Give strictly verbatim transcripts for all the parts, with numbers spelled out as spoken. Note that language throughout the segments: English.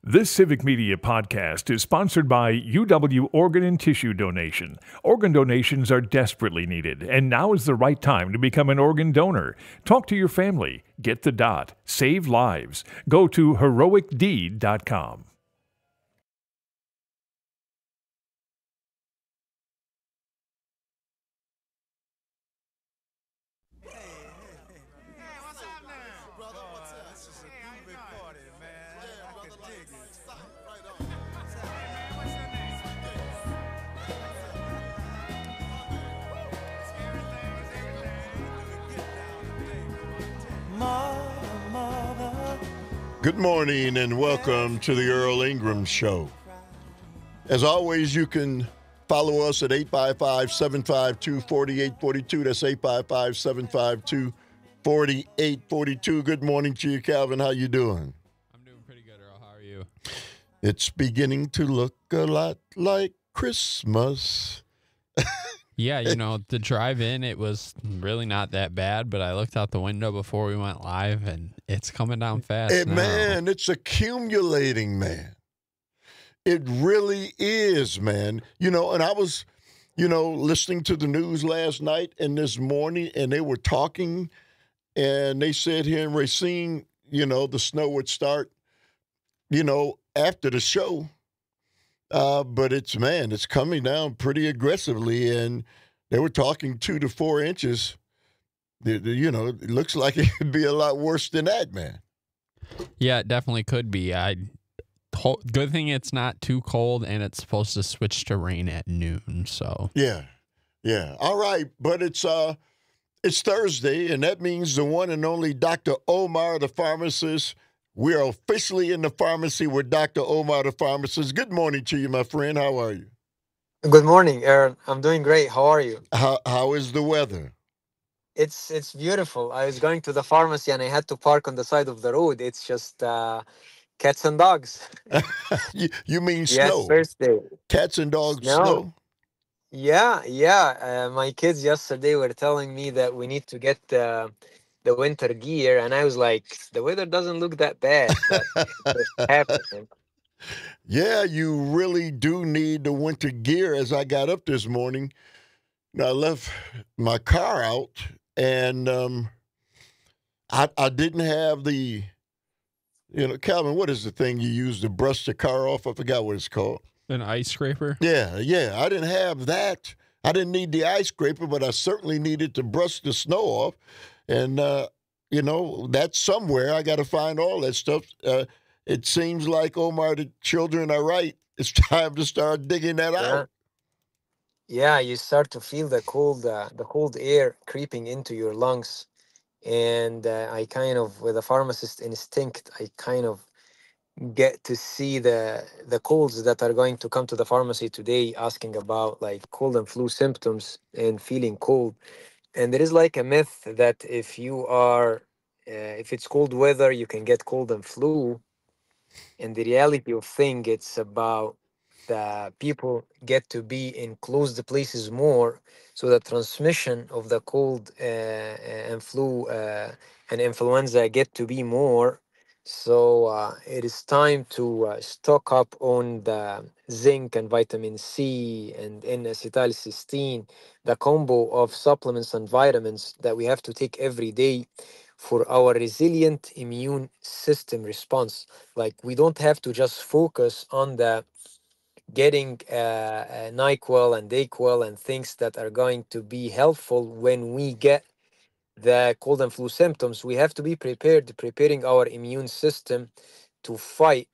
This Civic Media podcast is sponsored by U W Organ and Tissue Donation. Organ donations are desperately needed, and now is the right time to become an organ donor. Talk to your family. Get the dot. Save lives. Go to heroic deed dot com. Good morning and welcome to the Earl Ingram Show. As always, you can follow us at eight five five, seven five two, four eight four two. That's eight five five, seven five two, four eight four two. Good morning to you, Calvin. How you doing? I'm doing pretty good, Earl. How are you? It's beginning to look a lot like Christmas. Yeah, you know, the drive in, it was really not that bad, but I looked out the window before we went live, and it's coming down fast Hey, now. man, it's accumulating, man. It really is, man. You know, and I was, you know, listening to the news last night and this morning, and they were talking, and they said here in Racine, you know, the snow would start, you know, after the show. Uh, but it's, man, it's coming down pretty aggressively, and they were talking two to four inches. The- the- You know, it looks like it could be a lot worse than that, man. Yeah, it definitely could be. I ho- Good thing it's not too cold, and it's supposed to switch to rain at noon, so. Yeah, yeah. All right, but it's uh, it's Thursday, and that means the one and only Doctor Omar, the pharmacist. We are officially in the pharmacy with Doctor Omar, the pharmacist. Good morning to you, my friend. How are you? Good morning, Earl. I'm doing great. How are you? How how is the weather? It's it's beautiful. I was going to the pharmacy and I had to park on the side of the road. It's just uh, cats and dogs. you, you mean Yes, snow? first day. Cats and dogs, Snow. snow? Yeah, yeah. Uh, my kids yesterday were telling me that we need to get uh, the winter gear, and I was like, the weather doesn't look that bad, but it's happening. Yeah, you really do need the winter gear. As I got up this morning, I left my car out, and um, I I didn't have the, you know, Calvin, what is the thing you use to brush the car off? I forgot what it's called. An ice scraper? Yeah, yeah, I didn't have that. I didn't need the ice scraper, but I certainly needed to brush the snow off. And, uh, you know, that's somewhere. I got to find all that stuff. Uh, it seems like, Omar, the children are right. It's time to start digging that Yeah. out. Yeah, you start to feel the cold, uh, the cold air creeping into your lungs. And uh, I kind of, with a pharmacist instinct, I kind of get to see the the colds that are going to come to the pharmacy today, asking about like cold and flu symptoms and feeling cold. And there is like a myth that if you are, uh, if it's cold weather, you can get cold and flu. And the reality of thing, it's about the people get to be in closed places more, so the transmission of the cold uh, and flu uh, and influenza get to be more. So uh, it is time to uh, stock up on the zinc and vitamin C and N-acetylcysteine, the combo of supplements and vitamins that we have to take every day for our resilient immune system response. Like we don't have to just focus on the getting uh, uh, NyQuil and DayQuil and things that are going to be helpful when we get the cold and flu symptoms. We have to be prepared, preparing our immune system to fight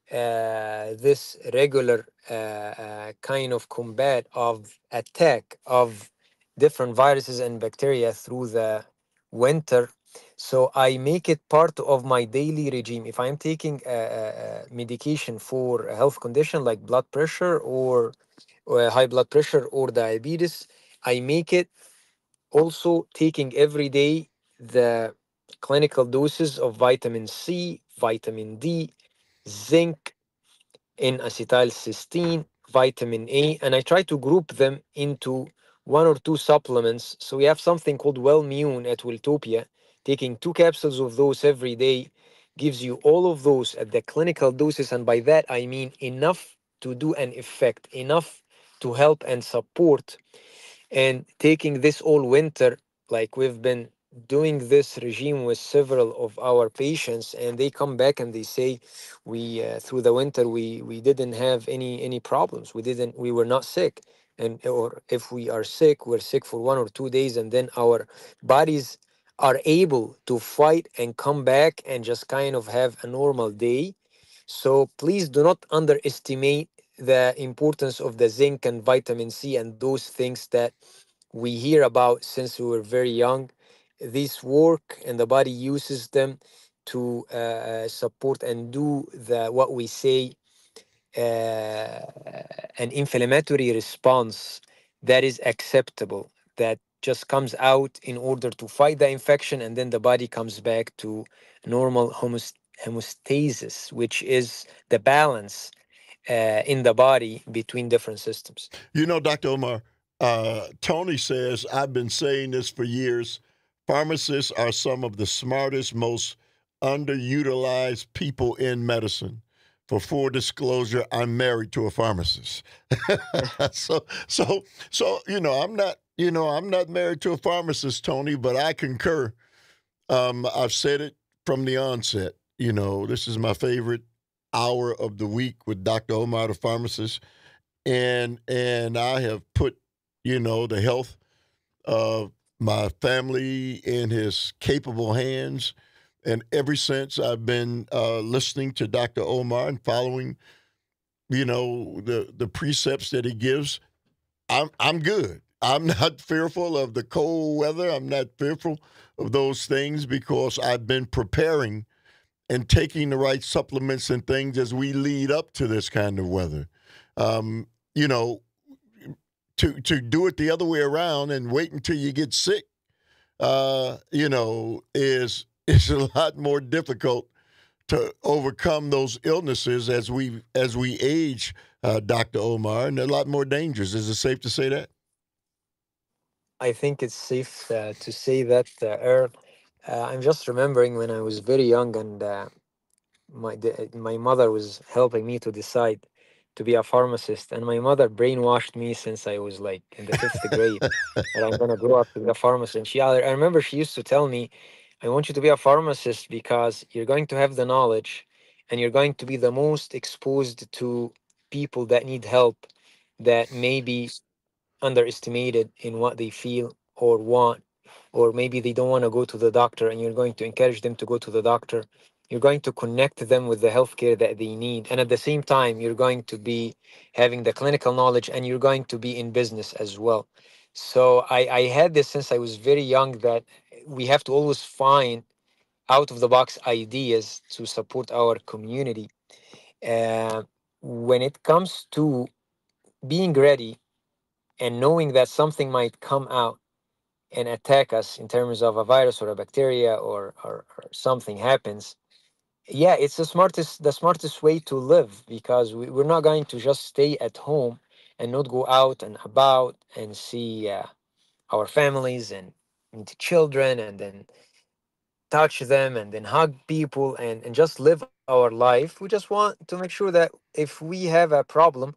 uh, this regular uh, uh, kind of combat of attack of different viruses and bacteria through the winter. So I make it part of my daily regime. If I'm taking a, a, a medication for a health condition like blood pressure or, or high blood pressure or diabetes, I make it also taking every day the clinical doses of vitamin C, vitamin D, zinc, in acetylcysteine, vitamin A, and I try to group them into one or two supplements. So we have something called Wellmune at Wiltopia, taking two capsules of those every day gives you all of those at the clinical doses, and by that I mean enough to do an effect, enough to help and support. And taking this all winter, like we've been doing this regime with several of our patients, and they come back and they say, we uh, through the winter we we didn't have any any problems, we didn't we were not sick. And or if we are sick, we're sick for one or two days, and then our bodies are able to fight and come back and just kind of have a normal day. So please do not underestimate the importance of the zinc and vitamin C and those things that we hear about since we were very young. These work and the body uses them to uh, uh, support and do the what we say uh, an inflammatory response that is acceptable, that just comes out in order to fight the infection, and then the body comes back to normal homos- homeostasis, which is the balance uh, in the body between different systems. You know, Doctor Omar, uh, Tony says, I've been saying this for years. Pharmacists are some of the smartest, most underutilized people in medicine. For full disclosure, I'm married to a pharmacist. so, so, so, you know, I'm not, you know, I'm not married to a pharmacist, Tony, but I concur. Um, I've said it from the onset. You know, this is my favorite hour of the week with Doctor Omar, the pharmacist. And and I have put, you know, the health of my family in his capable hands. And ever since I've been uh, listening to Doctor Omar and following, you know, the the precepts that he gives, I'm I'm good. I'm not fearful of the cold weather. I'm not fearful of those things because I've been preparing and taking the right supplements and things as we lead up to this kind of weather. Um, you know, to to do it the other way around and wait until you get sick, uh, you know, is is a lot more difficult to overcome those illnesses as we as we age, uh, Doctor Omar, and they're a lot more dangerous. Is it safe to say that? I think it's safe uh, to say that, uh, Earl. Uh, I'm just remembering when I was very young, and uh, my the, my mother was helping me to decide to be a pharmacist, and my mother brainwashed me since I was like in the fifth grade that I'm gonna grow up to be a pharmacist. And she, I remember she used to tell me, "I want you to be a pharmacist because you're going to have the knowledge, and you're going to be the most exposed to people that need help, that maybe underestimated in what they feel or want, or maybe they don't want to go to the doctor, and you're going to encourage them to go to the doctor. You're going to connect them with the healthcare that they need. And at the same time, you're going to be having the clinical knowledge, and you're going to be in business as well." So I, I had this since I was very young, that we have to always find out of the box ideas to support our community. Uh, when it comes to being ready and knowing that something might come out and attack us in terms of a virus or a bacteria, or, or, or something happens, yeah, it's the smartest the smartest way to live, because we, we're not going to just stay at home and not go out and about and see uh, our families and meet children, and then touch them and then hug people, and, and just live our life. We just want to make sure that if we have a problem,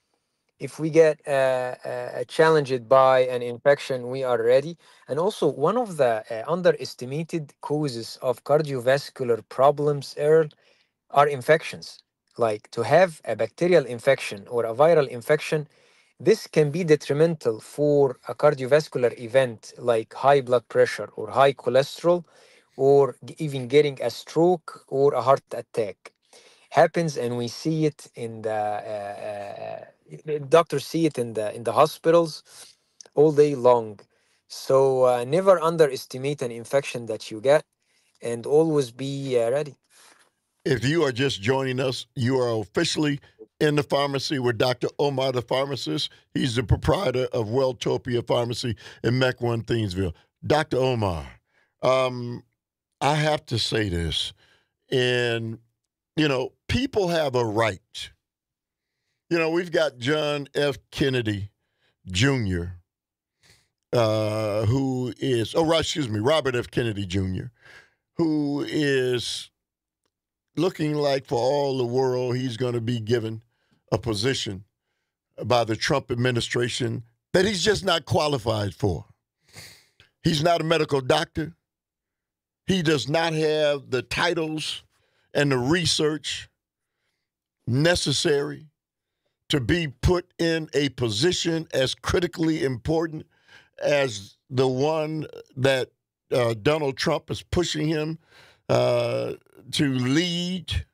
if we get uh, uh, challenged by an infection, we are ready. And also, one of the uh, underestimated causes of cardiovascular problems, Earl, are infections. Like, to have a bacterial infection or a viral infection, this can be detrimental for a cardiovascular event like high blood pressure or high cholesterol, or g- even getting a stroke or a heart attack happens. And we see it in the uh, uh, doctors see it in the in the hospitals all day long. So uh, never underestimate an infection that you get, and always be uh, ready. If you are just joining us, you are officially in the pharmacy with Doctor Omar, the pharmacist. He's the proprietor of Welltopia Pharmacy in Mequon, Thiensville. Doctor Omar, um, I have to say this, and, you know, people have a right. You know, we've got John F. Kennedy Junior, uh, who is, oh, right, excuse me, Robert F. Kennedy Junior, who is looking like for all the world he's going to be given a position by the Trump administration that he's just not qualified for. He's not a medical doctor. He does not have the titles and the research necessary to be put in a position as critically important as the one that uh, Donald Trump is pushing him uh, to lead.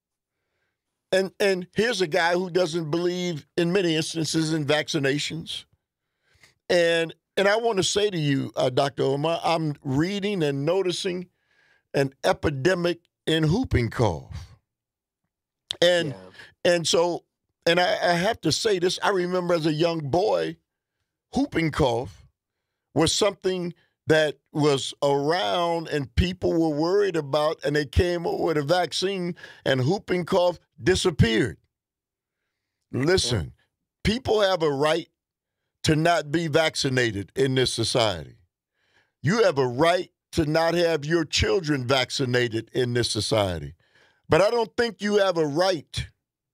And and here's a guy who doesn't believe in many instances in vaccinations. And and I want to say to you, uh, Doctor Omar, I'm reading and noticing an epidemic in whooping cough. And yeah. and so, and I, I have to say this, I remember as a young boy, whooping cough was something that was around and people were worried about, and they came up with a vaccine and whooping cough disappeared. Listen, yeah. people have a right to not be vaccinated in this society. You have a right to not have your children vaccinated in this society. But I don't think you have a right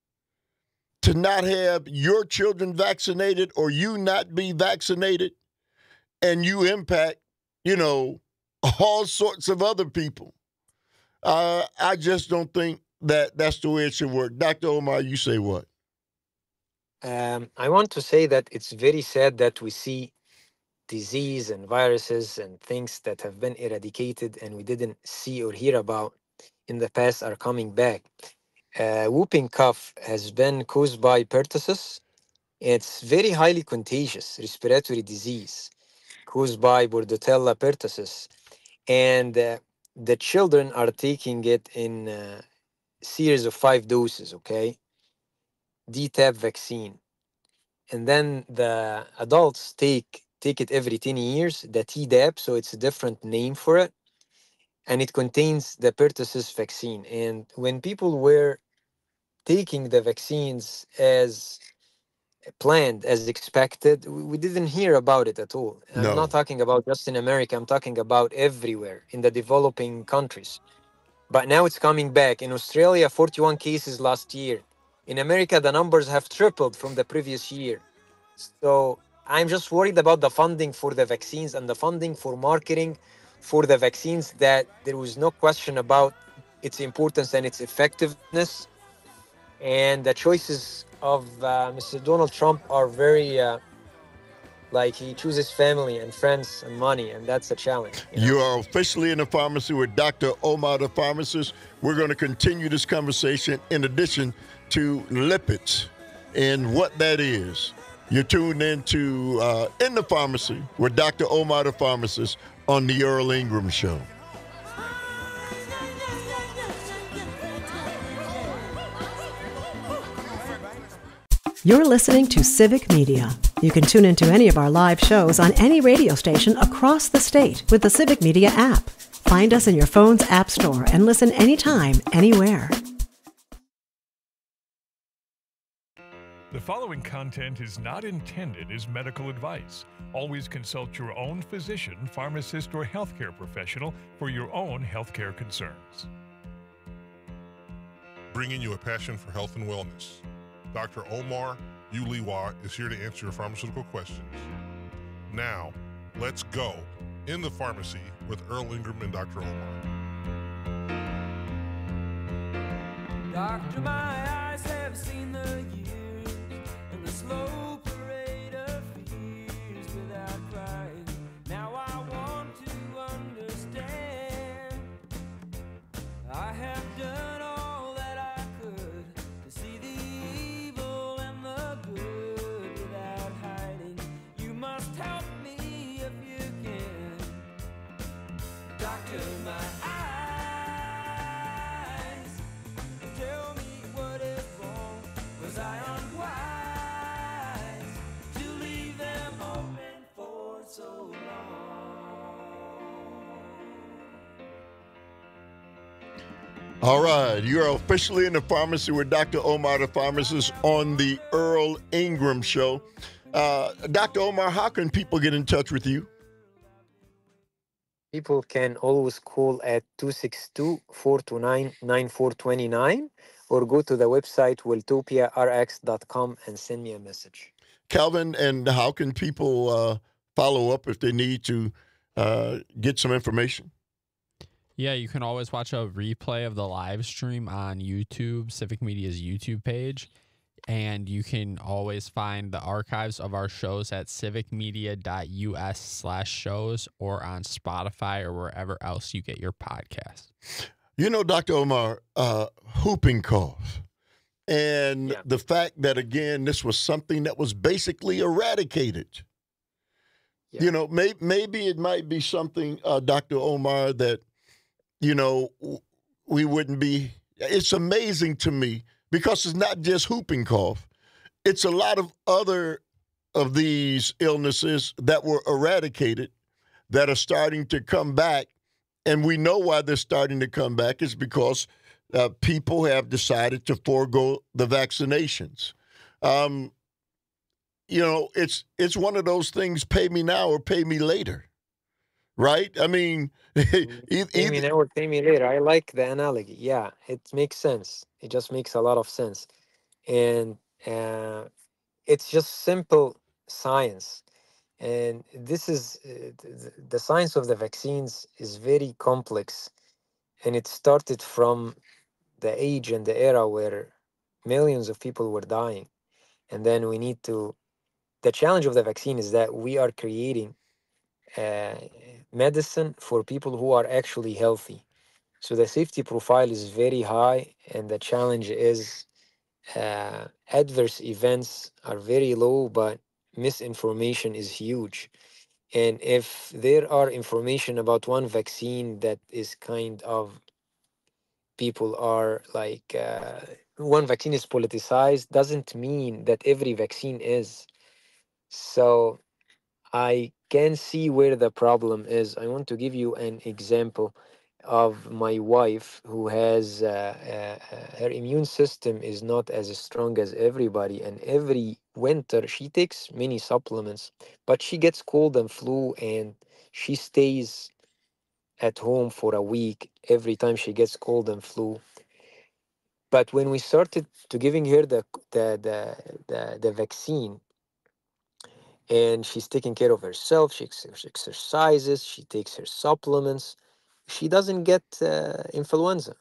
to not have your children vaccinated or you not be vaccinated and you impact, you know, all sorts of other people. Uh, I just don't think that that's the way it should work. Doctor Omar, you say what? Um, I want to say that it's very sad that we see disease and viruses and things that have been eradicated and we didn't see or hear about in the past are coming back. Uh, whooping cough has been caused by pertussis. It's very highly contagious respiratory disease caused by Bordetella pertussis. And uh, the children are taking it in a series of five doses, okay? D T A P vaccine. And then the adults take take it every ten years, the T D A P, so it's a different name for it. And it contains the pertussis vaccine. And when people were taking the vaccines as planned, as expected, we didn't hear about it at all. No. I'm not talking about just in America, I'm talking about everywhere in the developing countries. But now it's coming back. In Australia, forty-one cases last year. In America, the numbers have tripled from the previous year. So I'm just worried about the funding for the vaccines and the funding for marketing for the vaccines, that there was no question about its importance and its effectiveness. And the choices of uh, Mister Donald Trump are very, uh, like he chooses family and friends and money, and that's a challenge. You know? You are officially in the pharmacy with Doctor Omar, the pharmacist. We're going to continue this conversation in addition to lipids and what that is. You're tuned in to uh, In the Pharmacy with Doctor Omar, the pharmacist, on the Earl Ingram Show. You're listening to Civic Media. You can tune into any of our live shows on any radio station across the state with the Civic Media app. Find us in your phone's app store and listen anytime, anywhere. The following content is not intended as medical advice. Always consult your own physician, pharmacist, or healthcare professional for your own healthcare concerns. Bringing you a passion for health and wellness. Doctor Omar Uliwa is here to answer your pharmaceutical questions. Now, let's go in the pharmacy with Earl Ingram and Doctor Omar. Doctor, my eyes have seen the years and the slow parade of fears without crying. Now I want to understand. I have done all that I could to see the evil and the good without hiding. You must help me if you can. Doctor, my eyes, tell me what is wrong. Was I unwise to leave them open for so long? All right, you are officially in the pharmacy with Doctor Omar, the pharmacist, on the Earl Ingram Show. Uh, Doctor Omar, how can people get in touch with you? People can always call at two six two, four two nine, nine four two nine or go to the website wiltopia r x dot com and send me a message. Calvin, and how can people uh, follow up if they need to uh, get some information? Yeah, you can always watch a replay of the live stream on YouTube, Civic Media's YouTube page. And you can always find the archives of our shows at civicmedia.us slash shows or on Spotify or wherever else you get your podcasts. You know, Doctor Omar, uh, whooping cough. And Yeah. the fact that, again, this was something that was basically eradicated. Yeah. You know, may, maybe it might be something, uh, Doctor Omar, that, you know, we wouldn't be. It's amazing to me because it's not just whooping cough. It's a lot of other of these illnesses that were eradicated that are starting to come back. And we know why they're starting to come back is because uh, people have decided to forego the vaccinations. Um, you know, it's it's one of those things, pay me now or pay me later, right? I mean, e- Pay me either, now or pay me later. I like the analogy. Yeah, it makes sense. It just makes a lot of sense. And uh, it's just simple science. And this is uh, th- the science of the vaccines is very complex. And it started from the age and the era where millions of people were dying. And then we need to, the challenge of the vaccine is that we are creating uh, medicine for people who are actually healthy. So the safety profile is very high, and the challenge is uh, adverse events are very low, but misinformation is huge. And if there are information about one vaccine that is kind of people are like uh, one vaccine is politicized, doesn't mean that every vaccine is. So I can see where the problem is. I want to give you an example of my wife who has uh, uh, uh, her immune system is not as strong as everybody, and every winter she takes many supplements, but she gets cold and flu, and she stays at home for a week every time she gets cold and flu. But when we started to giving her the the the the, the vaccine, and she's taking care of herself, she ex- exercises, she takes her supplements, she doesn't get uh, influenza.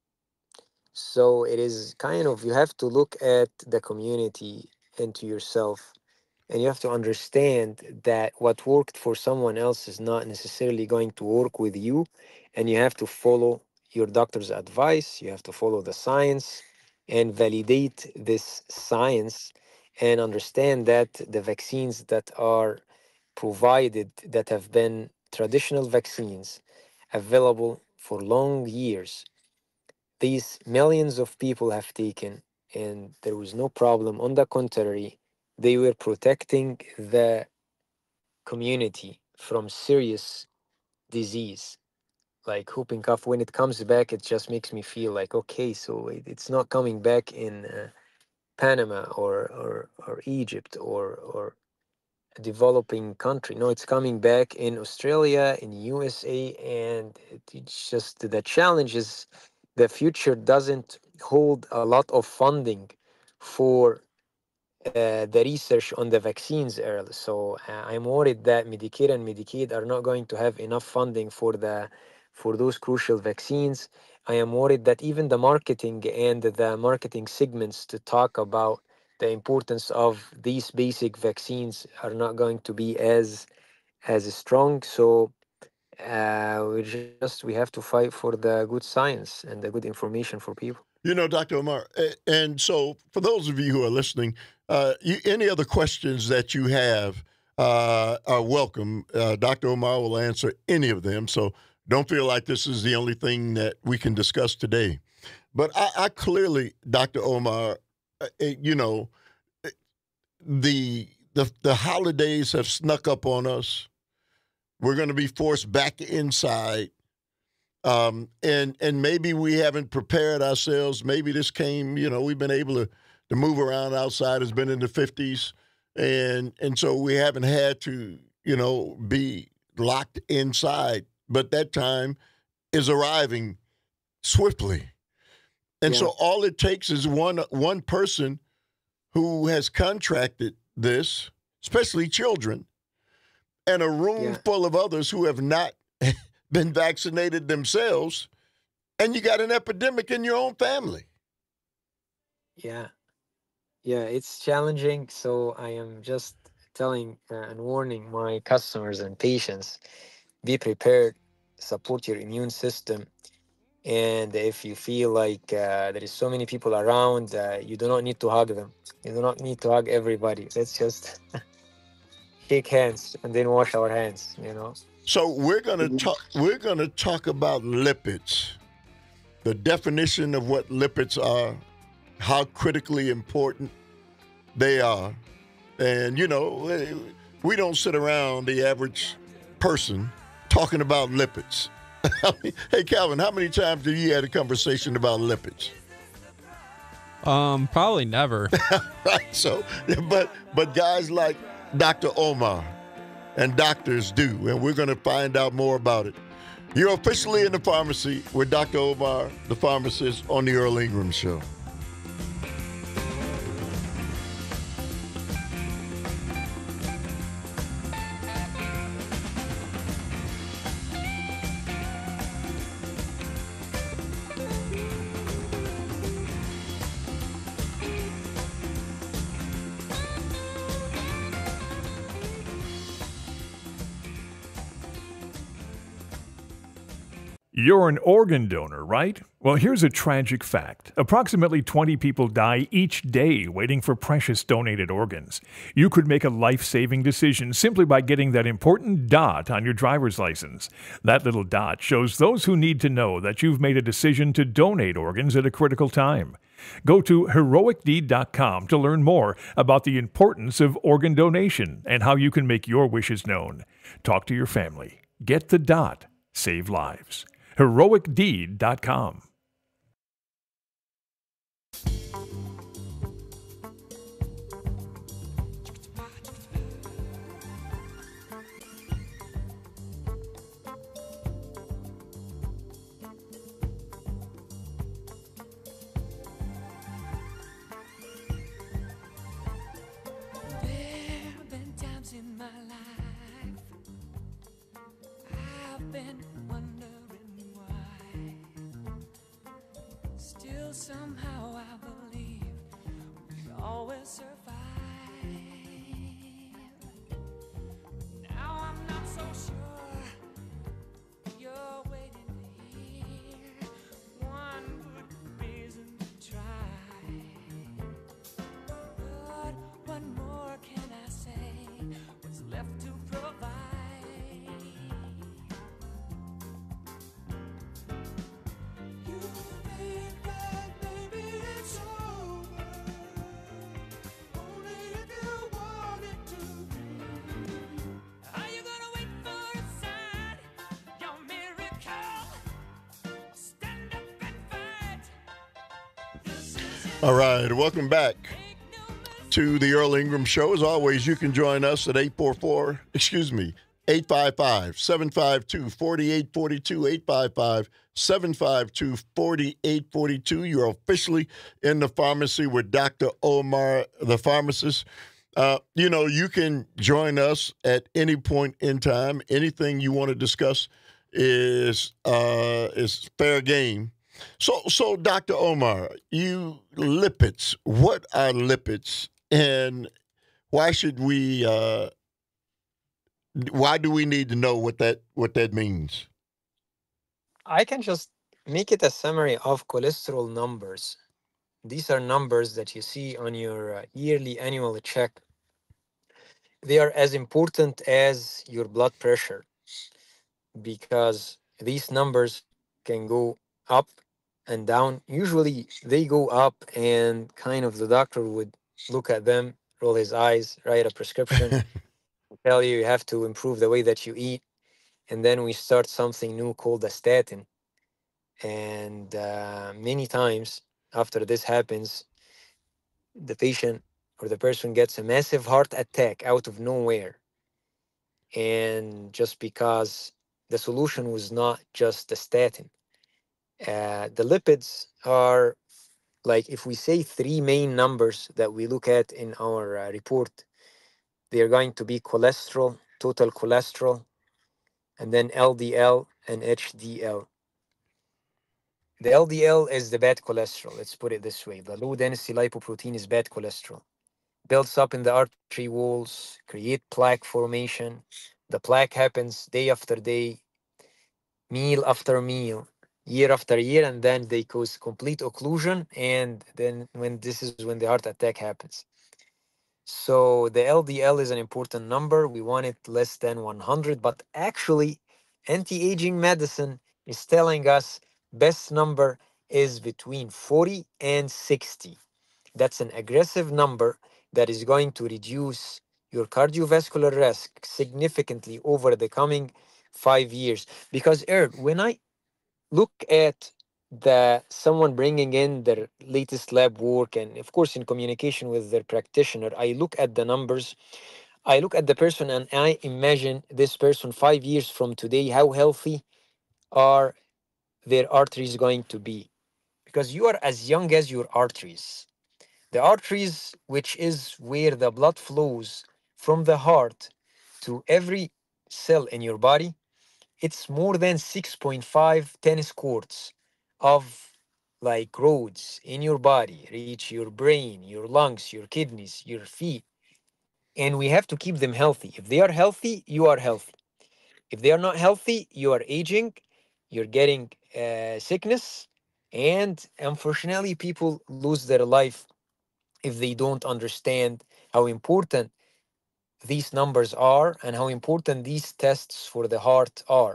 So it is kind of, you have to look at the community and to yourself, and you have to understand that what worked for someone else is not necessarily going to work with you, and you have to follow your doctor's advice, you have to follow the science and validate this science, and understand that the vaccines that are provided, that have been traditional vaccines available for long years, these millions of people have taken, and there was no problem. On the contrary, they were protecting the community from serious disease like whooping cough. When it comes back, it just makes me feel like, okay, so it, it's not coming back in uh, Panama or, or or Egypt or or a developing country. No, it's coming back in Australia, in U S A, and it, it's just the challenge is the future doesn't hold a lot of funding for uh, the research on the vaccines early. So uh, I'm worried that Medicare and Medicaid are not going to have enough funding for the for those crucial vaccines. I am worried that even the marketing and the marketing segments to talk about the importance of these basic vaccines are not going to be as as strong. So uh, we just we have to fight for the good science and the good information for people. you know, Doctor Omar, a- and so for those of you who are listening, uh, you, any other questions that you have uh, are welcome. Uh, Doctor Omar will answer any of them. So don't feel like this is the only thing that we can discuss today. But I, I clearly, Doctor Omar, uh, uh, you know, uh, the the the holidays have snuck up on us. We're going to be forced back inside, um, and and maybe we haven't prepared ourselves. Maybe this came, you know, we've been able to to move around outside. Has been in the fifties, and and so we haven't had to, you know, be locked inside but that time is arriving swiftly. And Yeah. so all it takes is one one person who has contracted this, especially children, and a room Yeah. full of others who have not been vaccinated themselves, and you got an epidemic in your own family. Yeah. Yeah, it's challenging. So I am just telling uh, and warning my customers and patients, be prepared, support your immune system. And if you feel like uh, there is so many people around, uh, you do not need to hug them. You do not need to hug everybody. Let's just shake hands and then wash our hands, you know? So we're gonna talk. We're gonna talk about lipids, the definition of what lipids are, how critically important they are, and you know, we- we don't sit around the average person talking about lipids. Hey, Calvin, how many times have you had a conversation about lipids? Um, probably never. Right. So, but but guys like Doctor Omar and doctors do, and we're going to find out more about it. You're officially in the pharmacy with Doctor Omar, the pharmacist, on the Earl Ingram Show. You're an organ donor, right? Well, here's a tragic fact. Approximately twenty people die each day waiting for precious donated organs. You could make a life-saving decision simply by getting that important dot on your driver's license. That little dot shows those who need to know that you've made a decision to donate organs at a critical time. Go to heroic deed dot com to learn more about the importance of organ donation and how you can make your wishes known. Talk to your family. Get the dot. Save lives. heroic deed dot com. There have been times in my life I've been wondering why. Still somehow I believe we'd always survive. Now I'm not so sure you're waiting to hear one good reason to try. But what more can I say? What's left to provide? You think that maybe it's over, only if you want it to be. Are you gonna wait for a sign, your miracle? Stand up and fight. This is All right, welcome back to the Earl Ingram Show. As always, you can join us at eight four four, excuse me, eight five five, seven five two, four eight four two, eight five five, seven five two, four eight four two. You're officially in the pharmacy with Doctor Omar, the pharmacist. Uh, you know, you can join us at any point in time. Anything you want to discuss is uh, is fair game. So, so Doctor Omar, you lipids. What are lipids, and why should we? Uh, why do we need to know what that what that means? I can just make it a summary of cholesterol numbers. These are numbers that you see on your uh, yearly annual check. They are as important as your blood pressure because these numbers can go up and down. Usually they go up, and kind of the doctor would look at them, roll his eyes, write a prescription, tell you you have to improve the way that you eat. And then we start something new called a statin. And uh, many times after this happens, the patient or the person gets a massive heart attack out of nowhere. And just because the solution was not just the statin. Uh, the lipids are, like, if we say three main numbers that we look at in our uh, report, they are going to be cholesterol, total cholesterol, and then L D L and H D L. The L D L is the bad cholesterol, let's put it this way. The low density lipoprotein is bad cholesterol. Builds up in the artery walls, create plaque formation. The plaque happens day after day, meal after meal, year after year, and then they cause complete occlusion. And then when this is when the heart attack happens. So the L D L is an important number. We want it less than one hundred, but actually, anti-aging medicine is telling us best number is between forty and sixty. That's an aggressive number that is going to reduce your cardiovascular risk significantly over the coming five years. Because, Earl, when I look at the someone bringing in their latest lab work, and of course in communication with their practitioner, I look at the numbers, I look at the person, and I imagine this person five years from today, how healthy are their arteries going to be? Because you are as young as your arteries. The arteries, which is where the blood flows from the heart to every cell in your body, it's more than six point five tennis courts of like roads in your body, reach your brain, your lungs, your kidneys, your feet. And we have to keep them healthy. If they are healthy, you are healthy. If they are not healthy, you are aging, you're getting uh, sickness, and unfortunately, people lose their life if they don't understand how important these numbers are and how important these tests for the heart are.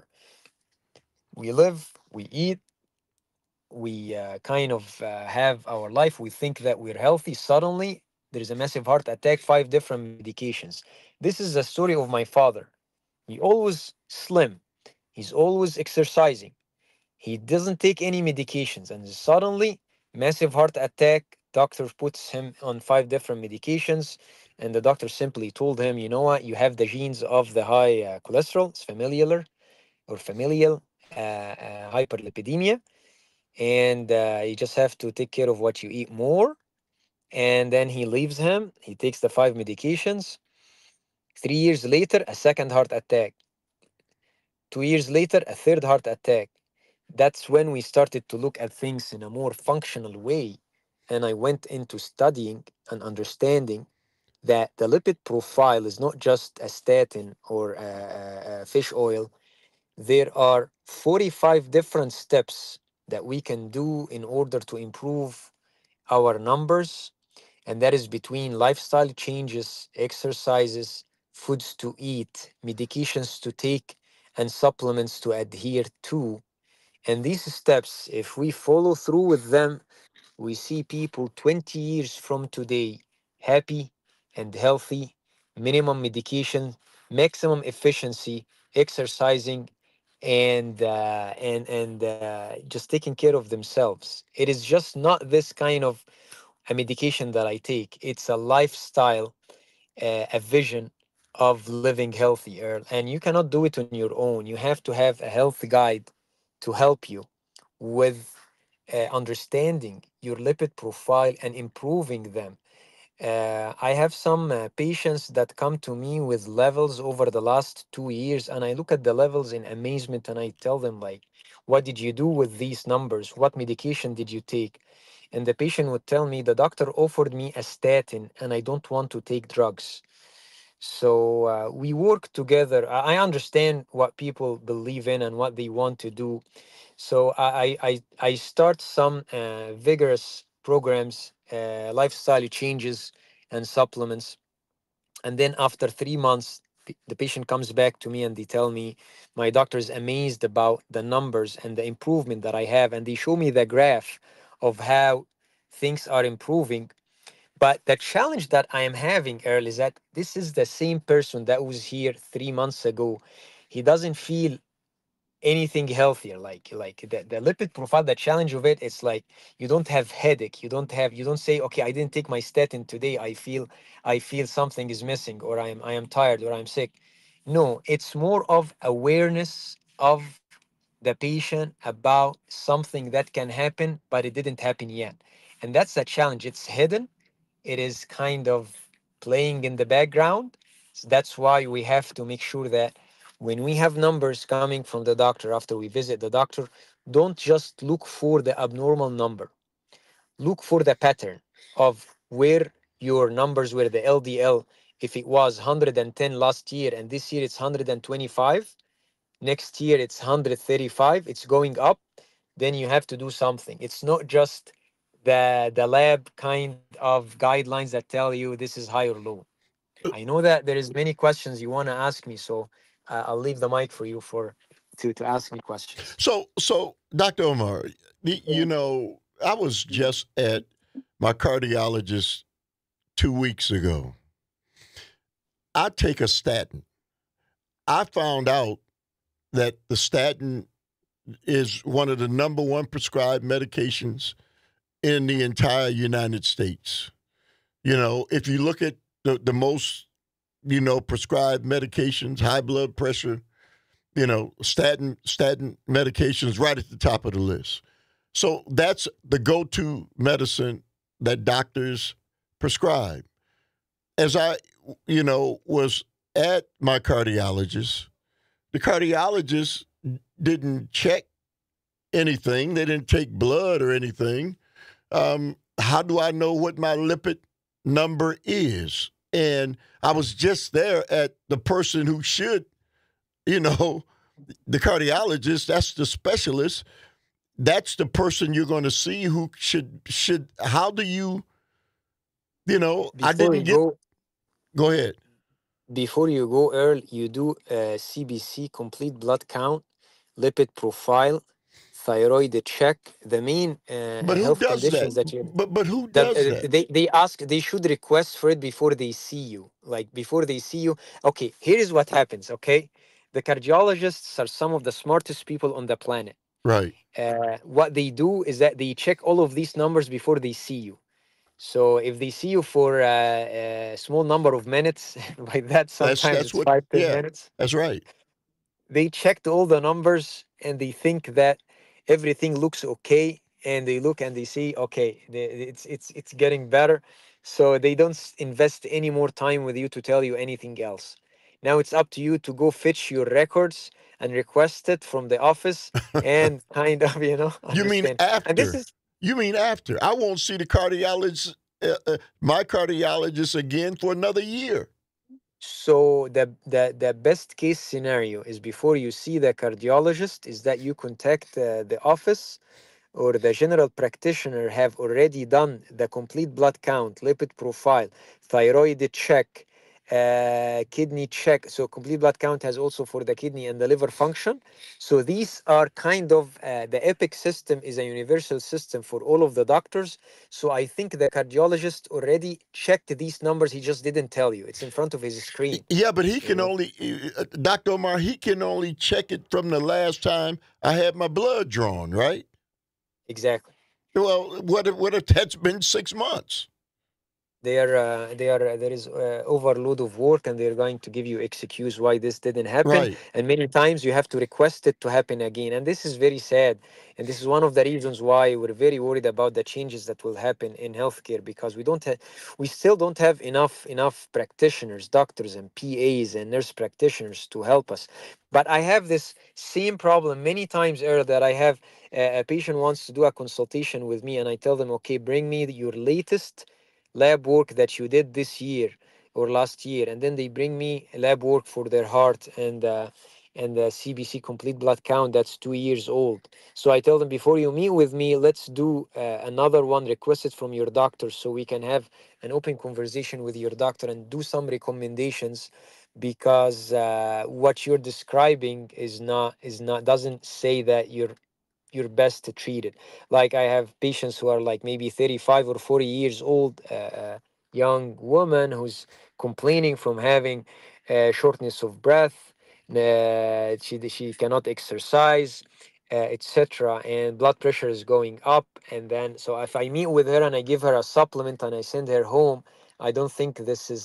We live, we eat, we uh, kind of uh, have our life, we think that we're healthy. Suddenly, there's a massive heart attack, five different medications. This is the story of my father. He always slim, he's always exercising. He doesn't take any medications, and suddenly, massive heart attack. Doctor puts him on five different medications, and the doctor simply told him, "You know what? You have the genes of the high uh, cholesterol. It's familiar or familial uh, uh, hyperlipidemia, and uh, you just have to take care of what you eat more." And then he leaves him. He takes the five medications. Three years later, a second heart attack. Two years later, a third heart attack. That's when we started to look at things in a more functional way. And I went into studying and understanding that the lipid profile is not just a statin or a, a- a fish oil. There are forty-five different steps that we can do in order to improve our numbers, and that is between lifestyle changes, exercises, foods to eat, medications to take, and supplements to adhere to. And these steps, if we follow through with them, we see people twenty years from today happy and healthy, minimum medication, maximum efficiency, exercising, and uh, and and uh, just taking care of themselves. It is just not this kind of a medication that I take. It's a lifestyle, uh, a vision of living healthy, Earl. And you cannot do it on your own. You have to have a health guide to help you with uh, understanding your lipid profile and improving them. Uh, I have some uh, patients that come to me with levels over the last two years, and I look at the levels in amazement and I tell them, like, what did you do with these numbers? What medication did you take? And the patient would tell me, the doctor offered me a statin and I don't want to take drugs. So uh, we work together. I I understand what people believe in and what they want to do. So I I I I start some uh, vigorous programs, uh, lifestyle changes, and supplements. And then after three months, p- the patient comes back to me and they tell me, my doctor is amazed about the numbers and the improvement that I have, and they show me the graph of how things are improving. But the challenge that I am having, Earl, is that this is the same person that was here three months ago. He doesn't feel anything healthier. Like like the, the lipid profile, the challenge of it, it's like you don't have headache. You don't have you don't say, okay, I didn't take my statin today. I feel I feel something is missing, or I am I am tired, or I'm sick. No, it's more of awareness of the patient about something that can happen, but it didn't happen yet. And that's a challenge. It's hidden, it is kind of playing in the background. So that's why we have to make sure that when we have numbers coming from the doctor after we visit the doctor, don't just look for the abnormal number. Look for the pattern of where your numbers were, the L D L. If it was one hundred ten last year and this year it's one hundred twenty-five, next year it's one hundred thirty-five, it's going up, then you have to do something. It's not just the the lab kind of guidelines that tell you this is high or low. I know that there is many questions you want to ask me, so uh, I'll leave the mic for you for to to ask me questions. So, so Doctor Omar, y- you know, I was just at my cardiologist two weeks ago. I take a statin. I found out that the statin is one of the number one prescribed medications in the entire United States. You know, if you look at the, the most, you know, prescribed medications, high blood pressure, you know, statin statin medications right at the top of the list. So that's the go-to medicine that doctors prescribe. As I, you know, was at my cardiologist, the cardiologist didn't check anything. They didn't take blood or anything. Um, how do I know what my lipid number is? And I was just there at the person who should, you know, the cardiologist, that's the specialist. That's the person you're going to see who should, should, how do you, you know, I Before didn't you get, go, go ahead. before you go, Earl, you do a C B C, complete blood count, lipid profile, thyroid check, the main uh, But who health does that? conditions that you But, but who that does uh, that? they they ask, they should request for it before they see you, like before they see you. Okay, here is what happens. Okay, the cardiologists are some of the smartest people on the planet. Right. Uh, what they do is that they check all of these numbers before they see you. So if they see you for uh, a small number of minutes, by that That's, sometimes that's it's what, five ten yeah, minutes, that's right. they checked all the numbers and they think that everything looks okay, and they look and they see, okay, the- it's it's it's getting better, so they don't s- invest any more time with you to tell you anything else. Now it's up to you to go fetch your records and request it from the office and kind of, you know, You mean understand. And this after? is You mean after? I won't see the cardiologist, uh, uh, my cardiologist again for another year. so the, the the best case scenario is before you see the cardiologist is that you contact uh, the office, or the general practitioner have already done the complete blood count, lipid profile, thyroid check, uh, kidney check. So complete blood count has also for the kidney and the liver function. So these are kind of uh, the EPIC system is a universal system for all of the doctors. So I think the cardiologist already checked these numbers. He just didn't tell you. It's in front of his screen. Yeah, but he You can know only, uh, Doctor Omar, he can only check it from the last time I had my blood drawn, right? exactly. Well, what if, what if that's been six months? They are uh, they are uh, there is uh, overload of work, and they're going to give you excuse why this didn't happen, Right. and many times you have to request it to happen again, and this is very sad. And this is one of the reasons why we're very worried about the changes that will happen in healthcare, because we don't have we still don't have enough enough practitioners, doctors and P As and nurse practitioners to help us. But I have this same problem many times, Earl, that I have a, a patient wants to do a consultation with me, and I tell them, okay, bring me your latest lab work that you did this year or last year, and then they bring me lab work for their heart and uh, and the C B C complete blood count that's two years old. So I tell them, before you meet with me, let's do uh, another one requested from your doctor, so we can have an open conversation with your doctor and do some recommendations, because uh, what you're describing is not is not doesn't say that you're your best to treat it. Like I have patients who are like maybe thirty-five or forty years old, uh, uh, young woman who's complaining from having uh, shortness of breath. Uh, she she cannot exercise, uh, et cetera. And blood pressure is going up. And then so if I meet with her and I give her a supplement and I send her home, I don't think this is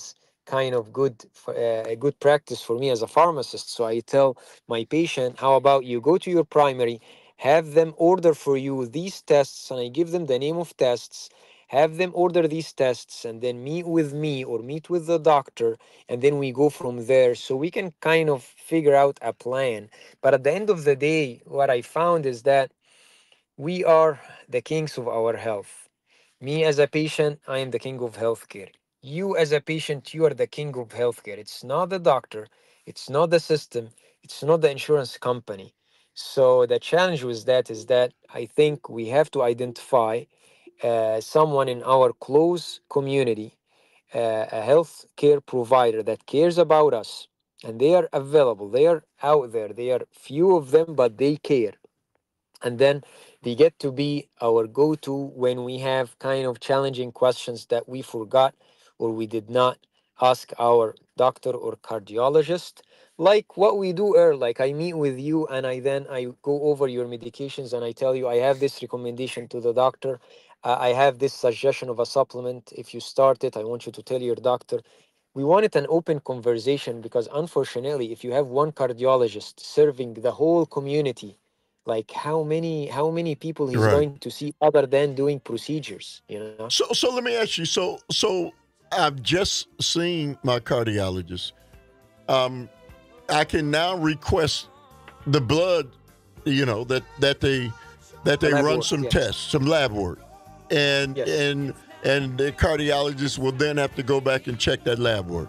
kind of good f- uh, a good practice for me as a pharmacist. So I tell my patient, how about you go to your primary, have them order for you these tests, and I give them the name of tests, have them order these tests, and then meet with me or meet with the doctor, and then we go from there, so we can kind of figure out a plan. But at the end of the day, what I found is that we are the kings of our health. Me as a patient, I am the king of healthcare. You as a patient, you are the king of healthcare. It's not the doctor, it's not the system, it's not the insurance company. So the challenge with that is that I think we have to identify uh, someone in our close community, uh, a health care provider that cares about us, and they are available, they are out there, they are few of them, but they care. And then they get to be our go-to when we have kind of challenging questions that we forgot or we did not ask our doctor or cardiologist, like what we do, Earl. Like I meet with you and I then I go over your medications and I tell you I have this recommendation to the doctor. uh, I have this suggestion of a supplement. If you start it, I want you to tell your doctor. We wanted an open conversation because unfortunately, if you have one cardiologist serving the whole community, like how many how many people he's Right. going to see other than doing procedures, you know? So, so let me ask you. So, so I've just seen my cardiologist. Um, I can now request the blood, you know, that that they that The they lab run work, some yes. tests, some lab work, and Yes. and and the cardiologist will then have to go back and check that lab work.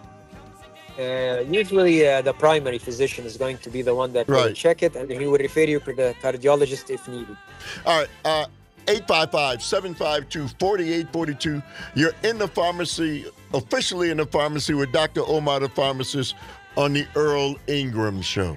Uh, usually uh, the primary physician is going to be the one that will Right. check it, and he will refer you to the cardiologist if needed. All right. Uh, eight five five, seven five two, four eight four two. You're in the pharmacy, officially in the pharmacy with Doctor Omar, the pharmacist, on the Earl Ingram Show.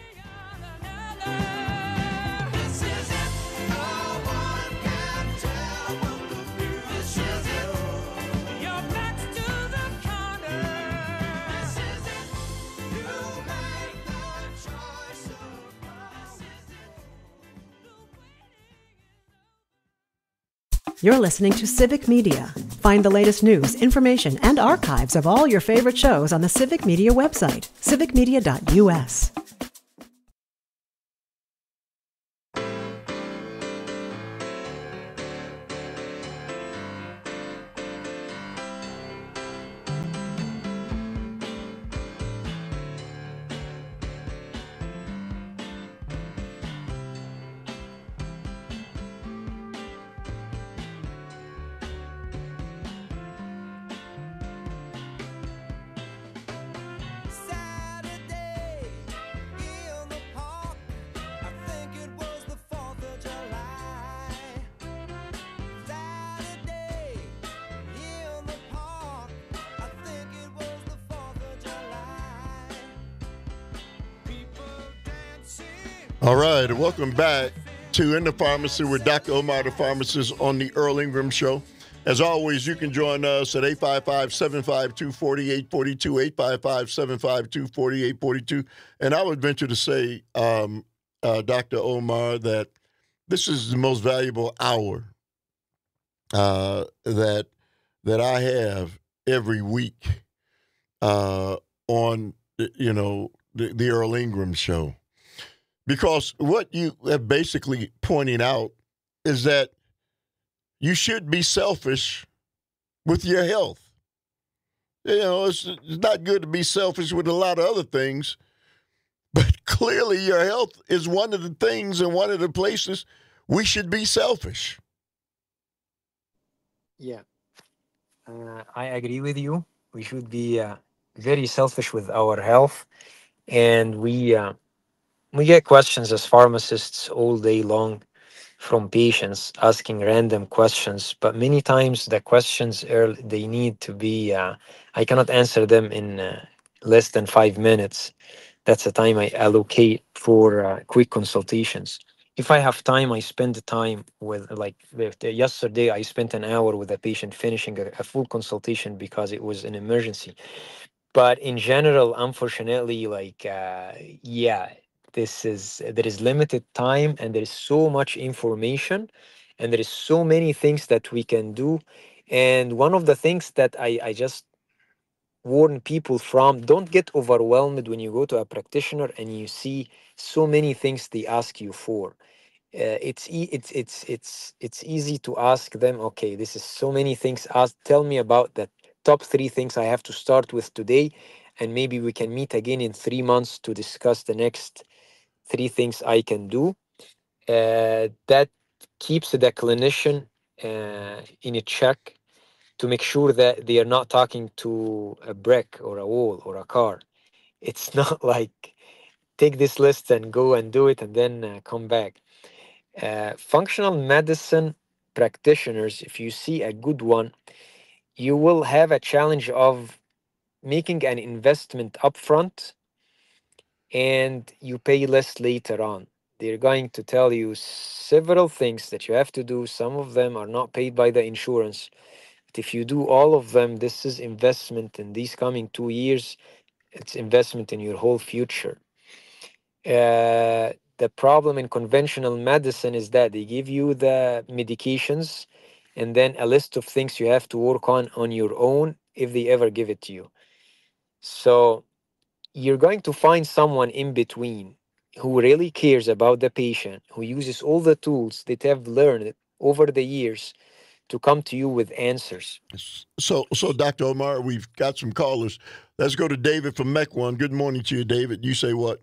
You're listening to Civic Media. Find the latest news, information, and archives of all your favorite shows on the Civic Media website, civic media dot u s. Saturday in the park, I think it was the fourth of July. Saturday in the park, I think it was the fourth of July. People dancing. All right. Welcome back to In the Pharmacy with Doctor Omar, the pharmacist, on the Earl Ingram Show. As always, you can join us at eight five five, seven five two, four eight four two, eight five five, seven five two, four eight four two. And I would venture to say, um, uh, Doctor Omar, that this is the most valuable hour uh, that that I have every week uh, on, you know, the, the Earl Ingram Show. Because what you have basically pointing out is that you should be selfish with your health. You know, it's, it's not good to be selfish with a lot of other things, but clearly your health is one of the things and one of the places we should be selfish. Yeah, uh, I agree with you. We should be uh, very selfish with our health, and we uh, we get questions as pharmacists all day long from patients asking random questions, but many times the questions are they need to be uh, I cannot answer them in uh, less than five minutes. That's the time I allocate for uh, quick consultations. If I have time, I spend the time with, like the- the- yesterday I spent an hour with a patient finishing a, a full consultation because it was an emergency. But in general, unfortunately, like uh, yeah, this is there is limited time and there is so much information and there is so many things that we can do. And one of the things that i i just warn people from, don't get overwhelmed when you go to a practitioner and you see so many things they ask you for. Uh, it's e- it's it's it's it's easy to ask them, okay, this is so many things. Ask, tell me about the top three things I have to start with today, and maybe we can meet again in three months to discuss the next three things I can do. Uh, that keeps the clinician uh, in a check to make sure that they are not talking to a brick or a wall or a car. It's not like take this list and go and do it and then uh, come back. Uh, functional medicine practitioners, if you see a good one, you will have a challenge of making an investment upfront and you pay less later on. They're going to tell you several things that you have to do. Some of them are not paid by the insurance. But if you do all of them, this is investment in these coming two years. It's investment in your whole future. Uh, the problem in conventional medicine is that they give you the medications and then a list of things you have to work on on your own if they ever give it to you. So you're going to find someone in between who really cares about the patient, who uses all the tools that have learned over the years to come to you with answers. So, so Doctor Omar, we've got some callers. Let's go to David from Mequon. Good morning to you, David. You say what?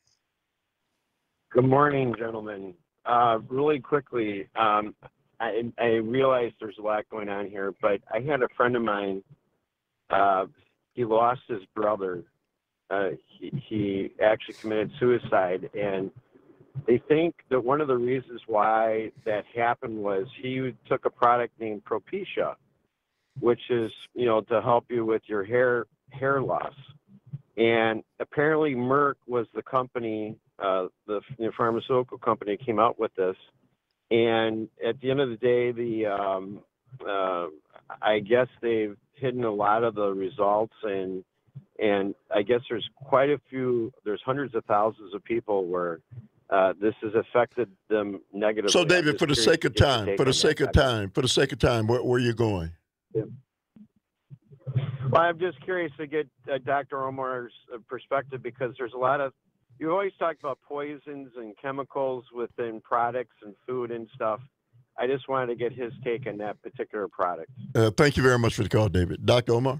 Good morning, gentlemen. Uh, really quickly, um, I, I realize there's a lot going on here, but I had a friend of mine, uh, he lost his brother. Uh, he, he actually committed suicide, and they think that one of the reasons why that happened was he took a product named Propecia, which is, you know, to help you with your hair hair loss. And apparently Merck was the company, uh, the you know, pharmaceutical company came out with this. And at the end of the day, the um, uh, I guess they've hidden a lot of the results, and and I guess there's quite a few, there's hundreds of thousands of people where uh, this has affected them negatively. So, David, for the sake of time, for the sake of time, for the sake of time, where, where are you going? Yeah. Well, I'm just curious to get uh, Doctor Omar's uh, perspective, because there's a lot of, you always talk about poisons and chemicals within products and food and stuff. I just wanted to get his take on that particular product. Uh, thank you very much for the call, David. Doctor Omar?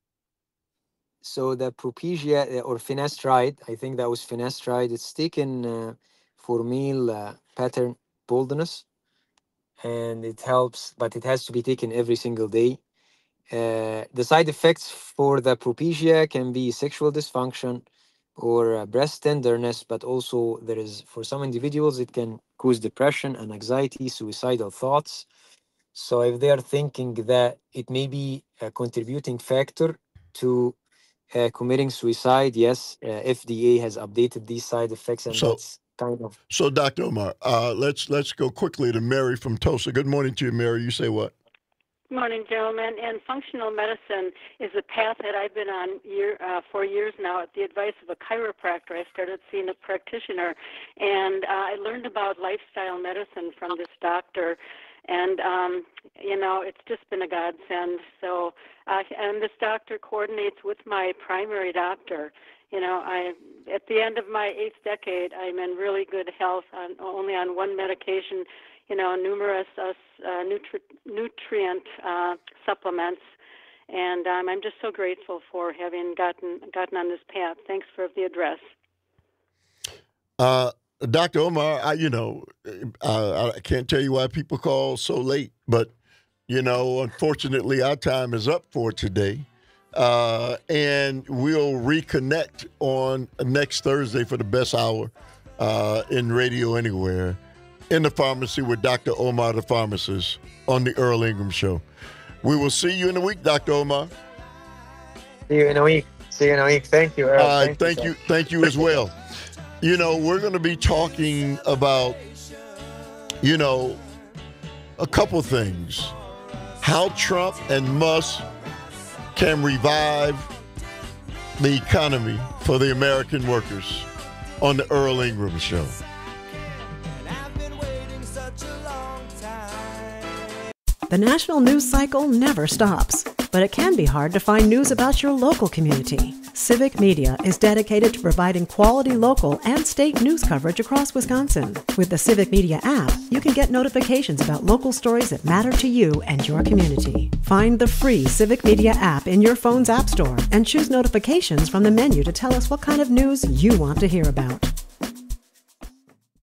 So the Propecia or finasteride, I think that was finasteride, it's taken uh, for male uh, pattern baldness, and it helps, but it has to be taken every single day. Uh, the side effects for the Propecia can be sexual dysfunction or uh, breast tenderness, but also there is, for some individuals, it can cause depression and anxiety, suicidal thoughts. So if they are thinking that it may be a contributing factor to uh, committing suicide, yes, uh, F D A has updated these side effects, and So- that's kind of. So, Doctor Omar, uh, let's let's go quickly to Mary from Tulsa. Good morning to you, Mary. You say what? Good morning, gentlemen. And functional medicine is a path that I've been on year, uh, for years now at the advice of a chiropractor. I started seeing a practitioner, and uh, I learned about lifestyle medicine from this doctor. And, um, you know, it's just been a godsend. So, uh, and this doctor coordinates with my primary doctor. You know, I at the end of my eighth decade, I'm in really good health, on, only on one medication, you know, numerous uh, uh, nutri- nutrient uh, supplements. And um, I'm just so grateful for having gotten gotten on this path. Thanks for the address. Uh, Doctor Omar, I, you know, uh, I can't tell you why people call so late, but, you know, unfortunately, our time is up for today. Uh, and we'll reconnect on next Thursday for the best hour uh, in Radio Anywhere in the pharmacy with Doctor Omar, the pharmacist, on the Earl Ingram Show. We will see you in a week, Doctor Omar. See you in a week. See you in a week. Thank you, Earl. Uh, Thank, thank you. you. Thank you as well. You know, we're going to be talking about, you know, a couple things. How Trump and Musk can revive the economy for the American workers on the Earl Ingram Show. The national news cycle never stops. but it can be hard to find news about your local community. Civic Media is dedicated to providing quality local and state news coverage across Wisconsin. With the Civic Media app, you can get notifications about local stories that matter to you and your community. Find the free Civic Media app in your phone's app store and choose notifications from the menu to tell us what kind of news you want to hear about.